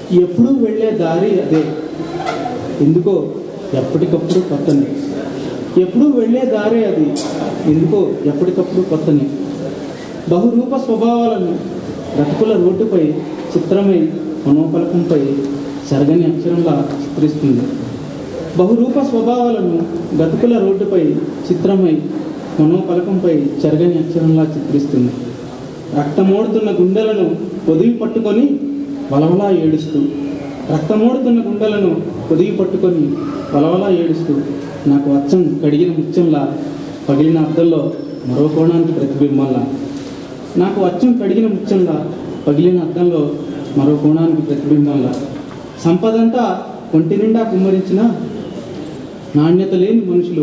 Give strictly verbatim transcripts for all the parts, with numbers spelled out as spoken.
ఎప్పుడూ వెళ్ళే దారి అదే, ఎందుకో ఎప్పటికప్పుడు కొత్తనే. ఎప్పుడూ వెళ్ళే దారే అది, ఎందుకో ఎప్పటికప్పుడు కొత్తనే. బహురూప స్వభావాలను బ్రతుకుల రోడ్డుపై చిత్రమై మనోపలకంపై సరగని అక్షరంలా చిత్రిస్తుంది. బహురూప స్వభావాలను బ్రతుకుల రోడ్డుపై చిత్రమై మనోపలకంపై చెరగని అక్షరంలా చిత్రిస్తుంది. రక్తమోడుతున్న గుండెలను పొదివి పట్టుకొని వలవలా ఏడుస్తూ రక్తమోడుతున్న గుండెలను పొదివి పట్టుకొని వలవలా ఏడుస్తూ నాకు అచ్చం కడిగిన ముత్యంలా పగిలిన అద్దంలో మరో కోణానికి ప్రతిబింబంలా నాకు అచ్చం కడిగిన ముత్యంలా పగిలిన అద్దంలో మరో కోణానికి ప్రతిబింబంలా సంపదంతా ఒంటి నిండా కుమ్మరించిన నాణ్యత లేని మనుషులు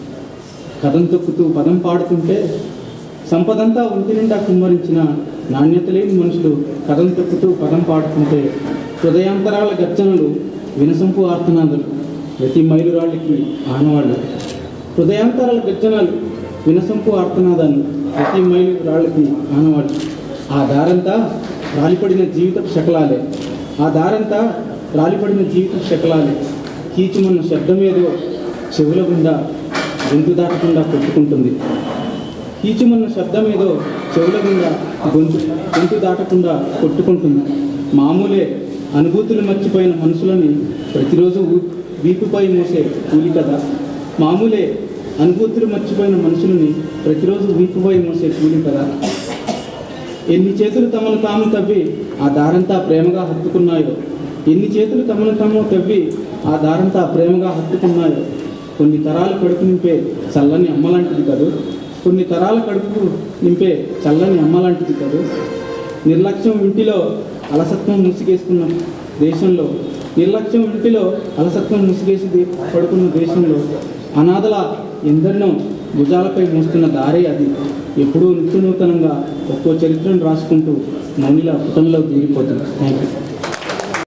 కథం తొక్కుతూ పదం పాడుతుంటే సంపదంతా ఒంటి నిండా కుమ్మరించిన నాణ్యత లేని మనుషులు కథం తొక్కుతూ పదం పాడుతుంటే హృదయాంతరాల గర్జనలు వినసంపు ఆర్తనాదులు ప్రతి మైలురాళ్ళకి ఆనవాళ్ళు. హృదయాంతరాల గర్జనలు వినసంపు ఆర్తనాదాలు ప్రతి మైలు రాళ్ళకి ఆనవాళ్ళు. ఆ దారంతా రాలిపడిన జీవితపు శకలాలే ఆ దారంతా రాలిపడిన జీవితపు శకలాలే కీచుమన్న శబ్దమేదో చెవుల గుండా గొంతు దాటకుండా కొట్టుకుంటుంది. కీచుమన్న శబ్దమేదో చెవుల గుండా గొంతు గొంతు దాటకుండా కొట్టుకుంటుంది. మామూలే అనుభూతులు మర్చిపోయిన మనుషులని ప్రతిరోజు వీపుపై మోసే కూలి కదా. మామూలే అనుభూతులు మర్చిపోయిన మనుషులని ప్రతిరోజు వీపుపై మోసే కూలి కదా. ఎన్ని చేతులు తమను తాము తవ్వి ఆ దారంతా ప్రేమగా హత్తుకున్నాయో ఎన్ని చేతులు తమను తాము తవ్వి ఆ దారంతా ప్రేమగా హత్తుకున్నాయో. కొన్ని తరాలు కడుపు నింపే చల్లని అమ్మలాంటిది కాదు కొన్ని తరాల కడుపు నింపే చల్లని అమ్మలాంటిది కాదు. నిర్లక్ష్యం ఇంటిలో అలసత్వం ముసిగేసుకున్న దేశంలో నిర్లక్ష్యం ఇంటిలో అలసత్వం ముసిగేసి పడుకున్న దేశంలో అనాథల ఎందరినో భుజాలపై మోస్తున్న దారే అది. ఎప్పుడూ నిత్య నూతనంగా ఒక్కో చరిత్రను రాసుకుంటూ మౌనిల పుటంలో దూరిపోతుంది. Thank you.